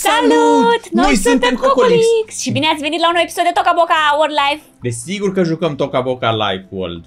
Salut! Noi suntem Cocolix și bine ați venit la un nou episod de Toca Boca World Life. Desigur că jucăm Toca Boca Life World.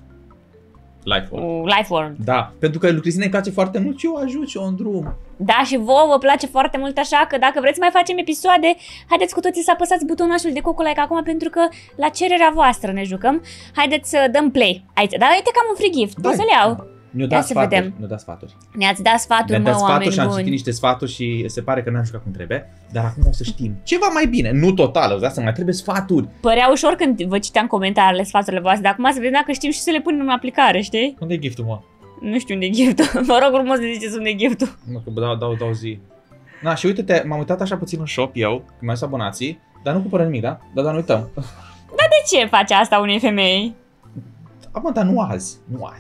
Life World. Da, pentru că lui Cristina îi place foarte mult și eu ajut și eu în drum. Da, și vouă vă place foarte mult, așa că dacă vreți să mai facem episoade, haideți cu toții să apăsați butonul de Cocolike acum, pentru că la cererea voastră ne jucăm. Haideți să dăm play. Aici, dar uite că am un free gift, pot să-l iau. Ne-o dat sfaturi. Ne-o dat sfaturi. Ne-ați dat sfaturi, mă, oameni și am buni. citit niște sfaturi și se pare că n-am jucat cum trebuie. Dar acum o să știm ceva mai bine. Nu total, îți dați seama, mai trebuie sfaturi. Părea ușor când vă citeam comentariile, sfaturile voastre, dar acum să vedem dacă știm și să le punem în aplicare, știi? Unde e giftul, mă? Nu știu unde e giftul. Vă rog frumos să ziceți unde e giftul. Mă, că dau zi. Na, și uite-te, m-am uitat așa puțin în shop eu, când mai sunt abonații, dar nu cumpără nimic, da? Dar nu uităm. Dar de ce face asta unei femei? Mă, dar nu azi.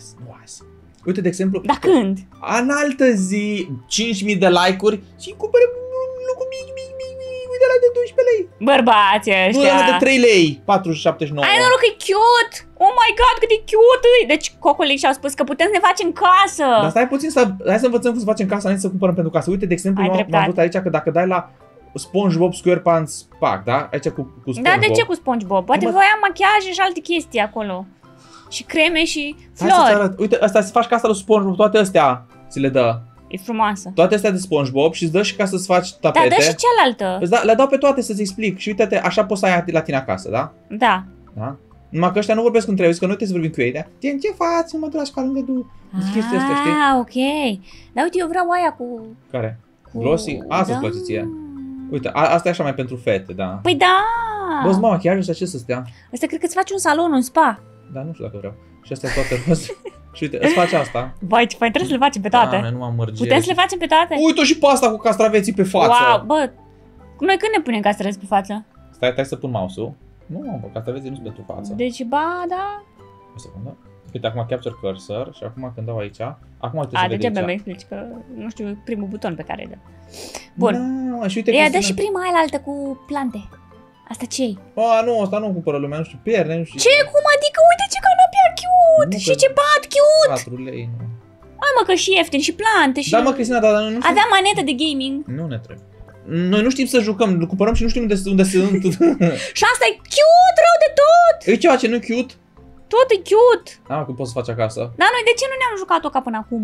Uite, de exemplu... Dar când? În altă zi, 5.000 de like-uri și cumpără lucru mic, uite ăla de 12 lei. Bărbații ăștia. Nu, ăla de 3 lei, 4,79. Ai noroc că e cute! Oh my god, cât de cute! Deci Cocolix și-au spus că putem să ne facem casă. Dar stai puțin, hai să învățăm cum să facem casa înainte să cumpărăm pentru casă. Uite, de exemplu, m-am văzut aici că dacă dai la SpongeBob SquarePants Pack, da? Aici cu SpongeBob. Da, de ce cu SpongeBob? Poate voiam machiaje și alte chestii acolo. Și creme și flori. Uite, asta să faci casa lui SpongeBob, toate astea ți le dă. E frumoasă. Toate astea de SpongeBob și îți dă și ca să-ți faci tapete. Da, dă și cealaltă. Le dau pe toate să-ți explic și uite-te, așa poți să ai la tine acasă, da? Da. Da? Numai că ăștia nu vorbesc cum trebuie, că noi trebuie să vorbim cu ei, da? Ce faci? Mă duc la școală, unde du? Chestia asta, știi? Ok. Dar uite, eu vreau aia cu... Care? Glossy? Asta-ți place ție. Uite, asta e așa mai pentru fete, da. Păi da! Bă, mama, chiar ăsta ce să stea? Asta cred că îți faci un salon, un spa. Da, nu știu dacă vreau. Și astea toate roz. Și uite, îți faci asta. Vai, ce fain, trebuie să le facem pe toate. Da, nu m-am mărgit. Putem să le facem pe toate? Uite și pe asta cu castraveții pe față. Wow, bă, noi când ne punem castraveți pe față? Stai să pun mouse-ul. Nu, bă, castraveții nu sunt pentru față. Deci, ba, da. O secundă. Uite, acum capture cursor și acum când dau aici, acum uite să vede aici. Degeaba mi explici că nu știu primul buton pe care îl dă. Bun. Da, și uite, ia, dă și prima aia altă cu plante. Asta ce-i? Nu, asta nu cumpără lumea, nu știu, pierne, nu știu. Ce? Cum adică? Uite ce canapea cute! Și ce pat cute! 4 lei, nu. Hai mă, că și ieftin, și plante, și... Da, mă, Cristina, dar nu știu. Avea manetă de gaming. Nu ne trebuie. Noi nu știm să jucăm, cumpărăm și nu știm unde sunt. Și asta e cute, rău de tot! E ceva ce nu e cute? Tot e cute! Da, cum poți să faci acasă? Dar noi de ce nu ne-am jucat-o ca până acum?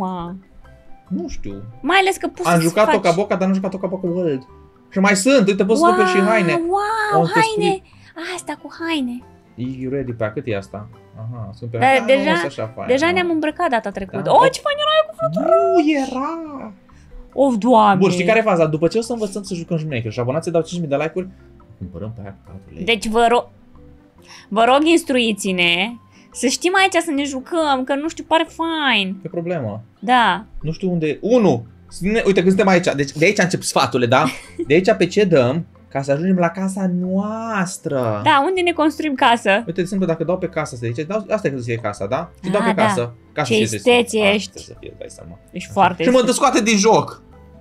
Nu știu. Mai ales că poți am să jucat faci... Toca Boca, dar nu am jucat Toca Boca World. Și mai sunt, uite, poți să cumperi și haine. Wow, haine! Asta cu haine. E ready pe cât e asta? Aha, sunt pe dar deja ne-am îmbrăcat data trecută. Da. Oh, ce fain era aia cu fluturi! Nu era! Of, Doamne! Bun, știi care e faza? După ce o să învățăm să jucăm Jumnecă și abonații dau 5.000 de like-uri, cumpărăm pe aia 4 lei. Deci vă rog, instruiți-ne să știm aici să ne jucăm, că nu știu, pare fain. Ce problemă? Da. Nu știu unde... 1. Uite, când suntem aici, deci de aici încep sfaturile, da? De aici pe ce dăm? Ca să ajungem la casa noastră. Da, unde ne construim casă? Uite, de exemplu, dacă dau pe casa asta de aici, asta e că să fie casa, da? Și dau pe da. casă. Ce isteți ești. Să fie, dai seama. Ești foarte și mă descoate din joc.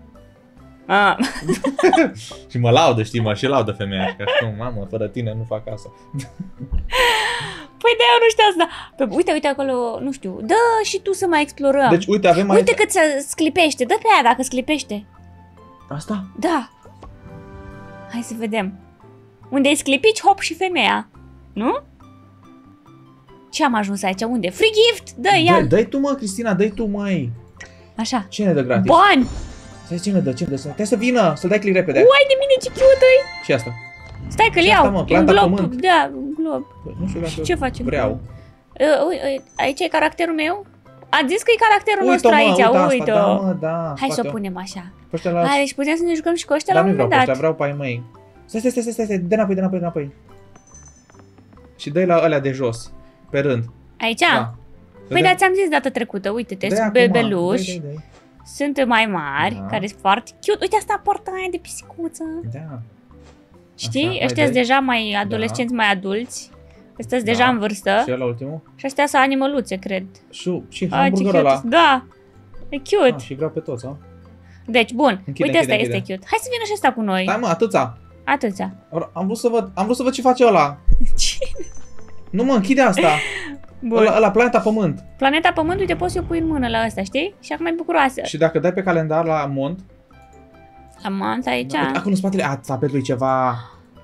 Și mă laudă, știi, mă și laudă femeia. Că știu, mamă, fără tine nu fac casa. Păi de eu nu știu asta. Uite acolo, nu știu. Dă și tu să mai explorăm. Deci uite, avem Uite cât se sclipește. Dă pe aia dacă sclipește. Asta? Da. Hai să vedem. Unde îi sclipici, hop și femeia. Nu? Ce am ajuns aici? Unde? Free gift! Dă-i tu, mă, Cristina, dă-i tu, măi. Așa. Cine dă gratis? Bani! Stai, cine dă? Stai să vină, să dai click repede. Uai de mine, ce cute-i! Ce asta? Stai că-l iau. Mă, un glob. Da, un glob. Nu știu și ce facem? Vreau. Aici e caracterul meu? Ați zis că e caracterul nostru aici, uite. Da, hai să o punem așa. La... Hai, deci putem să ne jucăm și cu ăștia la un moment dat. Dar nu vreau pe ăștia, vreau pe ai mei. Stai, dă înapoi. Și dă-i la alea de jos, pe rând. Aici? Da. Păi da, ți-am zis data trecută, uite-te, sunt bebeluși. Sunt mai mari, care sunt foarte cute. Uite, asta poartă aia de pisicuță. Da. Știi? Ăștia sunt deja mai adolescenți, mai adulți. Ăștia sunt deja în vârstă. Și ăla ultimul? Și ăștia sunt animăluțe, cred. Și hamburgerul ăla. Da. E cute. Și vreau pe toți, a? Deci, bun. Uite, ăsta este cute. Hai să vină și ăsta cu noi. Stai, mă, atâția. Am vrut să văd ce face ăla. Cine? Nu, mă, închide asta. Ăla, Planeta Pământ. Planeta Pământ, uite, poți să o pui în mână la ăsta, știi? Și acum e bucuroasă. Și dacă dai pe calendar la Mont. Amanta aici. Acolo în spatele, tapetul e ceva...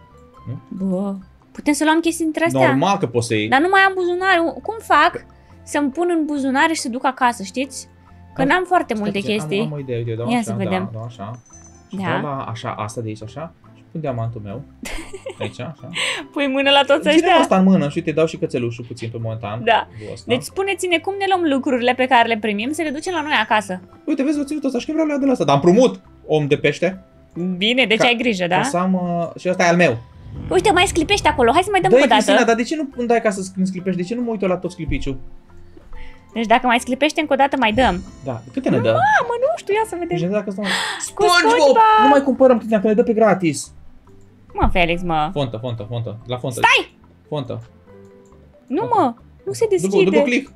Bă, putem să luăm chestii dintre astea? Normal că poți să iei. Dar nu mai am buzunare. Cum fac să-mi pun în buzunare și să duc acasă, știți? Că n-am foarte multe chestii. Am o idee, uite, dau Ia așa, să vedem. dau așa. Și Da. dau la așa, asta de aici, așa. Și pun diamantul meu. Aici, așa. Pui mână la toți Ține ăștia? asta în mână și uite, dau și cățelușul puțin pe momentan. Da. Ăsta. Deci spuneți-ne cum ne luăm lucrurile pe care le primim să le ducem la noi acasă. Uite, vezi, vă ținut ăsta și că vreau să le iau de la asta. Dar împrumut, om de pește. Bine, deci ai grijă, da? Ca să am, și ăsta e al meu. Uite, mai sclipești acolo. Hai să mai dăm Dă-i, o dată. Cristina, dar de ce nu îmi dai ca să sclipești? De ce nu mă uit eu la tot sclipiciul? Deci dacă mai sclipește încă o dată, mai dăm. Da, câte ne dă? Mamă, nu știu, ia să Deci vedem. ne dă dacă stau... Cu SpongeBob! SpongeBob! Nu mai cumpărăm, Cristina, că ne dă pe gratis. Mă, Felix, mă. Fontă. La fontă. Stai! Fontă. Nu, mă. Nu se După deschide. click.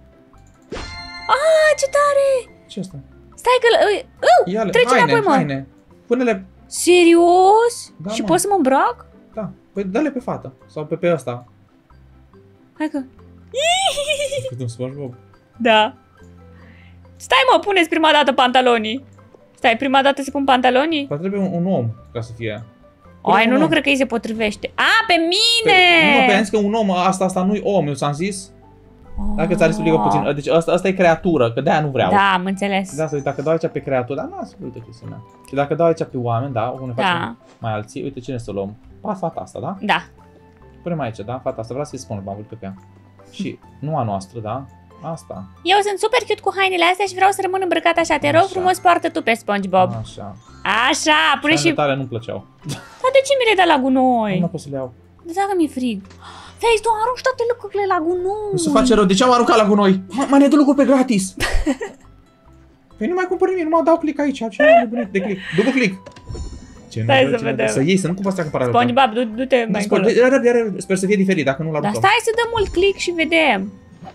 Ah, ce tare! Ce asta? Stai că... Ia-le, Trece înapoi, mă. haine. Pune-le, Serios? Da, Și mă. pot să mă îmbrac? da, păi dă-le pe fată. Sau pe ăsta. Hai că... Cât un SpongeBob. Da. Stai, mă, puneți prima dată pantalonii. Stai, prima dată se pun pantalonii? Dar trebuie un om ca să fie. Ai, un nu om. cred că îi se potrivește. A, pe mine! Nu, pe am zis că un om, asta nu-i om, eu ți-am zis. Dacă ți-ar explica puțin. Deci asta e creatură, că de-aia nu vreau. Da, am înțeles. Da, să uite, dacă dau aici pe creatură, da, nu, uite Cristina. Și dacă dau aici pe oameni, da, o ne facem mai alții, uite cine să luăm. Fata asta, da? Da. Punem aici, da? Fata asta, vreau să-i spun, m-am pe ea. Și nu a noastră, da? Asta. Eu sunt super cute cu hainele astea și vreau să rămân îmbrăcat așa. Te rog Așa. frumos, poartă tu pe SpongeBob. Așa. Așa, pune și... tare nu-mi plăceau. Dar de ce mi le dai la gunoi? Nu pot să le iau. De dacă mi-e frig. Felix, tu arunci toate lucrurile la gunoi. Nu se face rău, de ce am aruncat la gunoi? Mai ne dă lucruri pe gratis. Păi nu mai cumpăr nimic, numai dau click aici. Ce mai nebunit de click? După click. Stai să vedem. Să iei, să nu cumpăr asta cumpărare. SpongeBob, du-te mai încolo. Sper să fie diferit, dacă nu-l Dar aruncăm. stai să dăm mult click și vedem.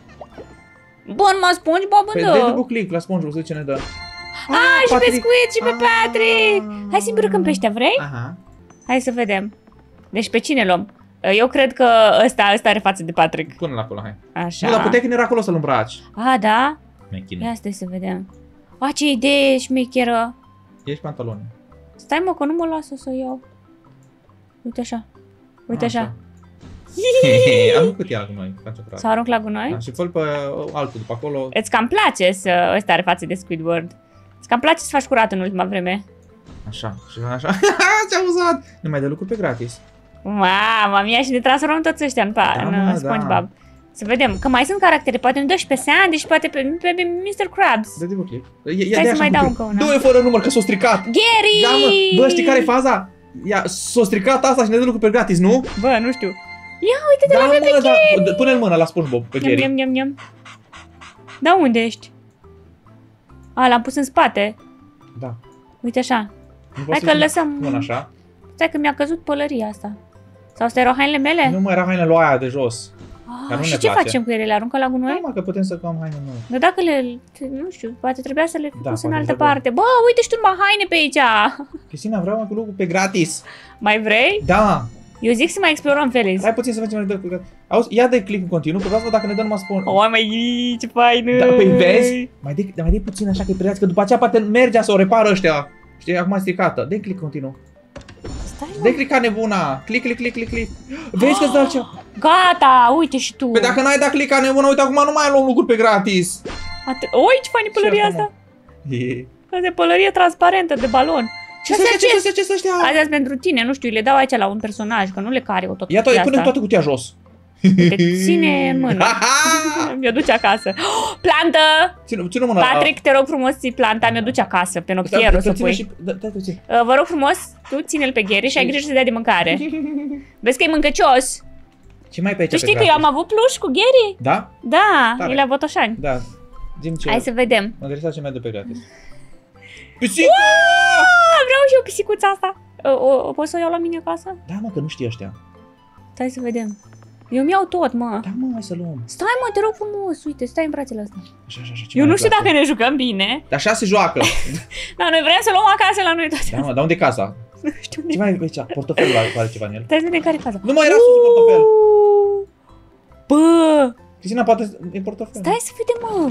Bun, mă, SpongeBob Păi îmi dă dă. după click la SpongeBob, să zice ce ne dă. Ah, și pe Patrick. Squid și pe Patrick. Hai să îmbrăcăm pe ăștia, vrei? Aha. Hai să vedem. Deci pe cine luăm? Eu cred că ăsta are față de Patrick. Pune-l acolo, hai. Așa. Nu, dar puteai când era acolo să-l îmbraci. Ah, da? Mechine. Ia stai să vedem. Ah, ce idee șmecheră. Ești pantaloni. Stai, mă, că nu mă lasă să o iau. Uite așa. Uite așa. Am făcut ea cu noi, face frate. Să arunc la gunoi? Da, și fă pe altul după acolo. Îți cam place să... Ăsta are față de Squidward. Îți cam place să faci curat în ultima vreme. Așa, și așa. Ce amuzat! Nu mai dă lucruri pe gratis. Mamma mia, și ne transformăm toți ăștia în, Da, mă, SpongeBob. da. Să vedem, că mai sunt caractere. Poate ne dă și pe Sandy și poate pe Mr. Krabs. Dă-te pe clip. Stai să mai dau încă una. Dă-i fără număr, că s-a stricat. Gary! Da, mă, bă, știi care e faza? Ia, s-a stricat asta și ne dă lucruri pe gratis, nu? Bă, nu știu. Ia, uite-te la mă, pe Gary! da, pune-l mâna la SpongeBob, pe Niam, Gary. niam. Da, unde ești? A, l-am pus în spate. Da. Uite așa. Nu Hai poți că-l să- lăsăm. Mâna așa. Stai că mi-a căzut pălăria asta. Sau astea erau hainele mele? Nu mai era hainele lui aia de jos. Dar nu Și ne ce place. facem cu ele? Le aruncă la Nu, gunoi? mă, că putem să cam haine noi. Dar dacă nu știu, poate trebuia să le fi Da, pus în poate altă trebuie. parte. Bă, uite și tu numai haine pe aici. Cristina, vreau mai cu lucruri pe gratis. Mai vrei? Da. Eu zic să mai explorăm, Felix. Hai puțin să facem mai dă pe gratis. Auzi, ia de click în continuu, că vreau să văd dacă ne dă numai SpongeBob. O, mai ce faină! Da, păi vezi? Mai dai puțin așa că e prea, că după aceea poate merge să o repară ăștia. Știi, acum e stricată. Dă click continuu. Stai, mă. Dă click ca nebuna. Click. Vezi că-ți dă altceva. Gata, uite și tu. Păi dacă n-ai dat click ca nebuna, uite, acum nu mai luăm lucruri pe gratis. Oi, ce faină pălăria Ce asta. E. Asta e pălărie transparentă de balon. Ce să ăștia? Astea sunt pentru tine, nu știu, le dau aici la un personaj, că nu le care eu tot Ia cutia pune asta. toată cutia jos. Te ține în mână. Mi-o duce acasă. Oh, plantă! Ține mâna. Patrick, te rog frumos, ții planta, mi-o duce acasă, pe noptierul să pui. Dă puțin. Vă rog frumos, tu ține-l pe Gary și ai grijă să dea de mâncare. Vezi că e mâncăcios. Ce mai pe aici? Tu știi că eu am avut pluș cu Gary? Da? Da, Tare. e la Botoșani. Da. Zi-mi ce. Hai să vedem. Mă interesa ce mi-a de pe gratis. Pisică! Vreau și eu pisicuța asta. O pot să o iau la mine acasă? Da, mă, că nu știi ăștia. Stai să vedem. Eu mi-au tot, mă. Da, mă, hai să luăm. Stai, mă, te rog frumos. Uite, stai în brațele astea. Așa. Eu nu știu dacă ne jucăm bine. Dar așa se joacă. Dar noi vrem să luăm acasă la noi toate. Da, mă, dar unde e casa? Nu știu Ce mai e aici? Portofelul are ceva în el. Stai să vedem care e faza. Nu mai era sus portofel. Bă, Cristina, poate e portofel. stai să vedem, mă.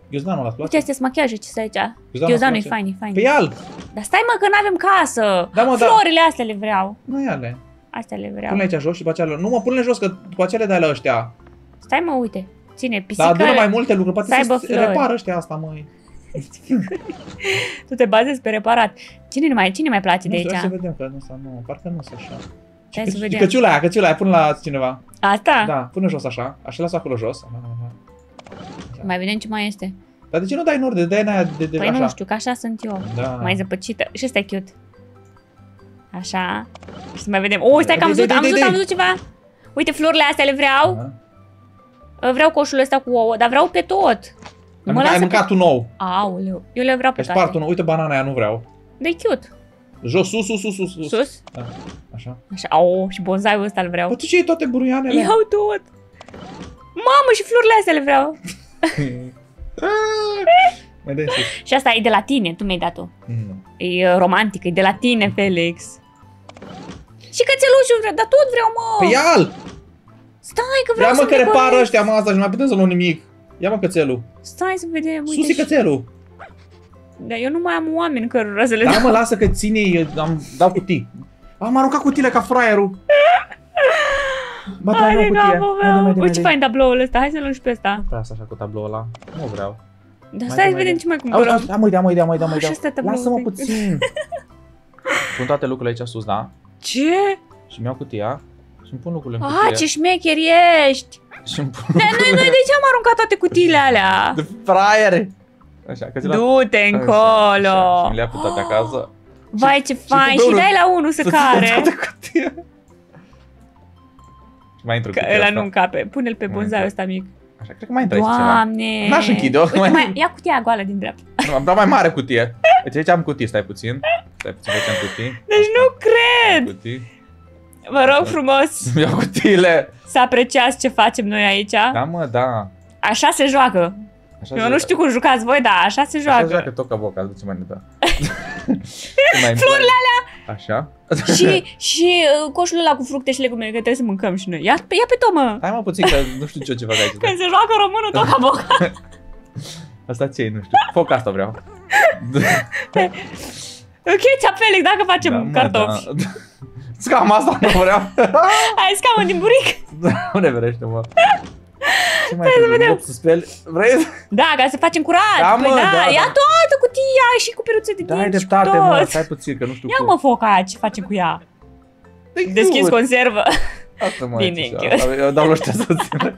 Ghiozdanul ăla, Uite, astea sunt machiaje, ce stai aici? Ghiozdanul Ghiozdanul e îți place? fain, e fain. Pe alb. Dar stai mă, că n-avem casă. Da, mă, da. Florile astea le vreau. Nu e ale. Astea le vreau. Pune-le aici jos și după aceea... Nu mă, pune-le jos, că după aceea le dai la ăștia. Stai mă, uite. Ține, Dar pisica. adună mai multe lucruri, poate să aibă să flori. repară ăștia asta, măi. Tu te bazezi pe reparat. Cine mai place de Nu știu, aici? să vedem, că nu, parcă nu sunt așa. Hai să vedem. Căciula aia, pune la cineva. Asta? Da, pune jos așa, așa lasă acolo jos. Aha. Mai vedem ce mai este. Dar de ce nu dai în ordine? Dai în aia de Păi așa. nu știu, că așa sunt eu. Da. Mai zăpăcită. Și ăsta e cute. Așa. Și să mai vedem. Oh, stai că am văzut ceva. Uite, florile astea le vreau. Vreau coșul ăsta cu ouă, dar vreau pe tot. Ai mâncat un nou. Aoleu, eu le vreau pe Ai toate. spart unul. Uite, banana aia nu vreau. De cute. Jos, sus. Sus? Da. Așa. Așa, au, și bonsai-ul ăsta îl vreau. Bă, tu ce iei toate buruianele? Iau tot. Mamă, și florile astea le vreau. Mai dai sus. Și asta e de la tine, tu mi-ai dat-o. Nu. E romantică, e de la tine, Felix. Și cățelușul vreau, dar tot vreau, mă. Păi ia-l! Stai că vreau Ia să mă că decorez. repară ăștia, mă, asta și nu mai putem să luăm nimic. Ia mă cățelul. Stai să vedem, uite. Sus e cățelul. Dar eu nu mai am oameni cărora să le Da, dau. mă, lasă că ține, dau cutii. Am aruncat cutiile ca fraierul. Ba, dai mă cutie. Uite ce fain tabloul ăsta, hai să-l luăm și pe ăsta. Nu asta așa cu tabloul ăla. Nu vreau. Dar stai să vedem ce mai cumpărăm. Am idee. Și ăsta tabloul Lasă-mă ăsta. puțin. Pun toate lucrurile aici sus, da? Ce? Și-mi iau cutia și îmi pun lucrurile în Ah, cutie. ce șmecher ești! Și îmi pun Noi de ce am aruncat toate cutiile alea? de fraiere. Așa, că Du-te încolo! Și mi le-a pe toate acasă. Vai, ce fain! cu Și unul dai la unul să care. Toate cutia. Și mai intru Că cutia ăla asta. nu încape. Pune-l pe bonsai ăsta mic. Așa, cred că mai intră aici ceva. Doamne! N-aș închide-o. Uite, ia cutia goală din dreapta. Nu, am dat mai mare cutie. Deci aici am cutii, stai puțin. Facem cutii. Deci nu cred! Cutii. Vă rog frumos Îmi iau cutiile. să apreciați ce facem noi aici. Da, mă, da. Așa se joacă. Așa Eu nu știu cum jucați voi, dar așa se joacă. Așa joacă toca-boca, duce mai ne Florile alea! Așa. Și coșul ăla cu fructe și legume, că trebuie să mâncăm și noi. Ia pe tot, mă! Hai mă puțin, că nu știu ce fac aici. Când se joacă românul tot ca boca. Asta ce nu știu. Foc asta vreau. Ok, ți-a Felix, dacă facem Da, mă, cartofi. da. Scam asta nu vreau. Hai, scamă din buric. Unde vrește, mă? Ce mai trebuie? Vop să speli? Vrei? Da, ca să facem curat. Da, mă, Păi da, da, ia da. toată cutia și cu peruțe de Da, ai dinți și cu dreptate, mă. tot. Stai puțin, că nu știu Ia cum. mă foca, ce facem cu ea? Păi, Deschis nu. conservă. Asta mă Bine, aici, cute. așa. Eu dau la ăștia să țină.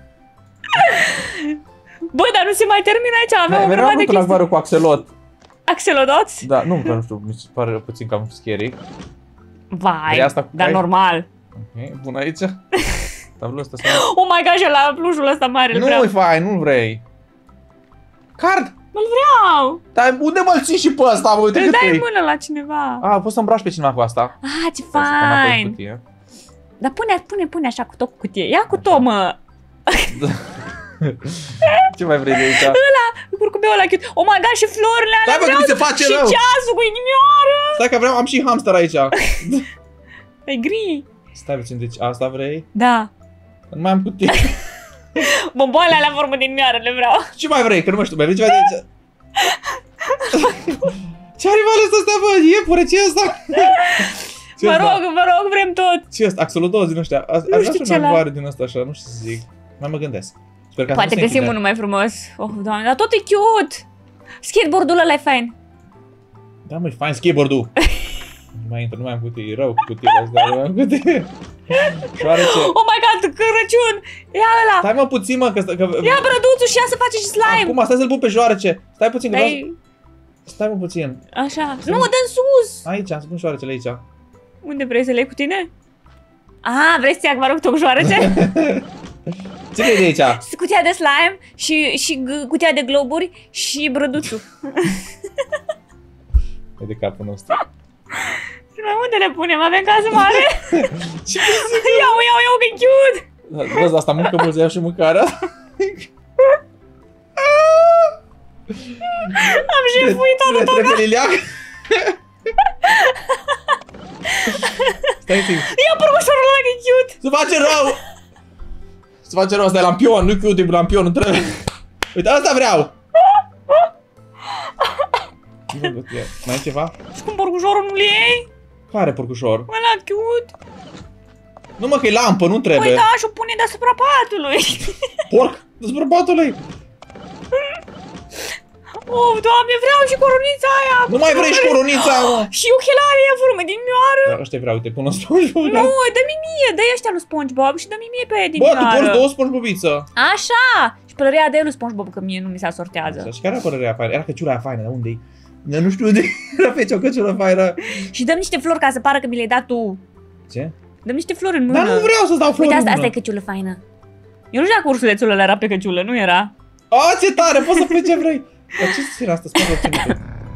Bă, dar nu se mai termină aici, avem o Mereu grămadă am de avut un chestii. acvariu cu axelot. Axelodoți? Da, nu, că nu știu, mi se pare puțin cam scary. Vai, Vrei asta cu dar cai? normal. Ok, bun aici. Tabloul ăsta Oh my god, și la plușul ăsta mare, îl vreau. nu-i fain, nu vrei. Card! Îl vreau. Dar unde mă-l ții și pe ăsta, mă, uite Îl cât dai e. în mână la cineva. Poți să îmbraci pe cineva cu asta. Ah, ce Hai să pun apoi în fain. cutie. Dar pune așa cu tot cu cutie. Ia cu tot, mă. Ce mai vrei de aici? Curcubeul ăla cute. Oh my god, și florile alea Stai, bă, vreau. cum se face Și rău. ceasul cu inimioară. Stai că vreau, am și hamster aici. E gri. Stai puțin, deci asta vrei? Da. Nu mai am cutie. Bomboanele alea în formă de inimioară le vreau. Ce mai vrei? Că nu mai știu, mai vrei ceva de aici? Ce animal ăsta, stai, bă? Iepure, ce e ăsta? Ce Vă ăsta? rog, vrem tot. Ce e ăsta? Axolotl din ăștia. Aș Nu vrea știu și ce un la- acvariu din ăsta așa, nu știu să zic. Mai mă gândesc. Sper că Poate găsim unul mai frumos. Oh, doamne, dar tot e cute. Skateboardul ăla e fain. Da, măi, fain skateboard-ul. Nu mai intră, nu mai am cutie, e rău cu cutiile astea, nu mai am cutie. Șoarece. Oh my god, Crăciun. Ia ăla. Stai mă puțin, mă, că... Ia brăduțul și ia să face și slime. Acum, stai să-l pun pe șoarece. Stai puțin, că vreau... Dai... Stai mă puțin. Așa. Nu, dă în sus. Aici, am să pun șoarecele aici. Unde vrei să le iei cu tine? Ah, vrei să iei acvarul cu tot cu șoarece? Ce vrei de aici? Cutia de slime și cutia de globuri și brăduțul. E de capul nostru. Și mai unde le punem? Avem casă mare? Ce Iau, că e cute! Văd, asta mâncă mult, să iau și mâncarea. Am jefuit toată toca! Trebuie liliac. Stai puțin. Ia părmușorul ăla că e cute! Se face rău! Se face rău, asta e lampion, nu cute, e lampion, nu trebuie. Uite, asta vreau! Mai e ceva? Și cum porcușorul nu-l iei? Care porcușor? Ăla cute. Nu mă, că e lampă, nu trebuie. Păi da, și-o pune deasupra patului. Porc, deasupra patului. Oh, Doamne, vreau și coronița aia. Nu mai vrei și coronița, mă. Și ochelarii aia formă din mioară. Da, ăștia vreau, uite, pun o SpongeBob. Nu, dă-mi mie, dă-i ăștia lui SpongeBob și dă-mi mie pe aia din Bă, mioară. tu porți două SpongeBobiță. Așa. Și pălăria de lui SpongeBob, că mie nu mi se asortează. Așa, și care era părerea faină? Era căciula aia faină, dar unde-i? Nu știu unde era fecea o căciulă faină. Și dăm niște flori ca să pară că mi le-ai dat tu. Ce? Dăm niște flori în mână. Dar nu vreau să-ți dau flori. Uite, asta e căciulă faină. Eu nu știu dacă ursulețul ăla era pe căciulă, nu era? A, ce tare, poți să pui ce vrei. Dar ce ține asta? Spune ce nu.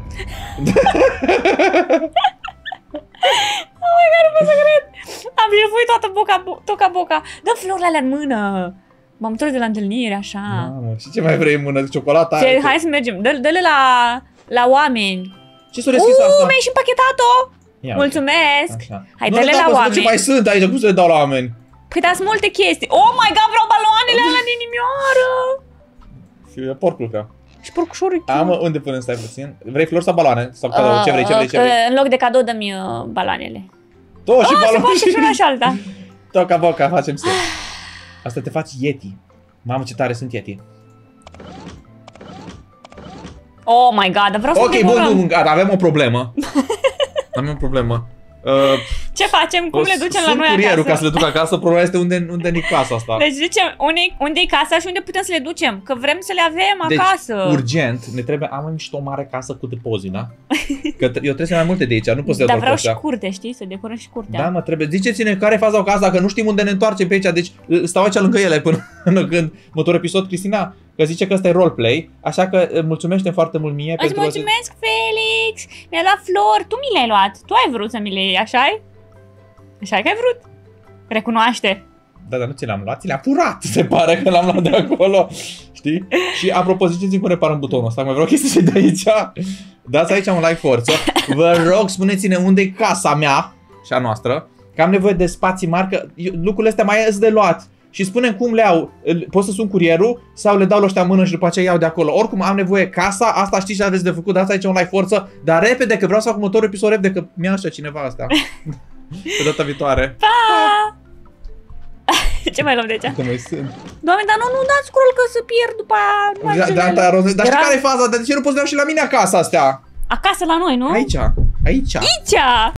Oh my god, nu pot să cred. Am jefuit toată boca. Dă florile alea în mână. M-am întors de la întâlnire, așa. Mamă, și ce mai vrei în mână? Ciocolata? Hai să mergem. Dă-le la oameni. Ce s-o deschis asta? Mi-ai și împachetat-o. Mulțumesc. Hai, dă-le la oameni. Ce mai sunt aici? Cum să le dau la oameni? Păi dați multe chestii. Oh my god, vreau baloanele alea din inimioară. Porcul vreau. Și porcușorul. Am, unde punem, stai puțin? Vrei flori sau baloane? Sau cadou? Ce vrei? În loc de cadou dă-mi baloanele. Două și baloane. Se poate și una și alta. Toca-boca, facem să. Asta te faci Yeti. Mamă, ce tare sunt Yeti. Oh my god, vreau să ok, bun, gata, avem o problemă. Ce facem? Cum le ducem la noi acasă? Curierul ca să le duc acasă, problema este unde e casa asta. Deci zicem, unde e casa și unde putem să le ducem? Că vrem să le avem acasă. Deci, urgent, ne trebuie, am niște o mare casă cu depozit, da? Că eu trebuie să mai multe de aici, nu pot să le dar vreau și curte, știi? Să decorăm și curtea. Da, mă, trebuie. Ziceți-ne care e faza cu asta, că nu știm unde ne întoarcem pe aici, deci stau aici lângă ele până când următorul episod, Cristina, că zice că ăsta e roleplay, așa că mulțumește foarte mult mie. Îți mulțumesc, Felix! Mi-a luat flori, tu mi le-ai luat, tu ai vrut să mi le iei, așa-i? Așa că ai vrut? Recunoaște! Da, dar nu ți le-am luat, ți le-am furat, se pare că l-am luat de acolo, știi? Și apropo, ziceți-mi cum reparăm butonul ăsta, mai vreau chestii și de aici. Dați aici un like forță. Vă rog, spuneți-ne unde e casa mea și a noastră, că am nevoie de spații mari, că lucrurile astea mai ies de luat. Și spune cum le iau, pot să sun curierul sau le dau la ăștia în mână și după aceea iau de acolo. Oricum am nevoie casa, asta știți ce aveți de făcut, dați aici un like forță, dar repede, că vreau să fac următorul episod repede, că mi-a așa cineva astea. Pe data viitoare. Pa! Ce mai luăm de aici? Doamne, dar nu dați scroll că să pierd după aia. Dar știi care e faza? De ce nu poți să le iau și la mine acasă astea? Acasă la noi, nu? Aici. Aici!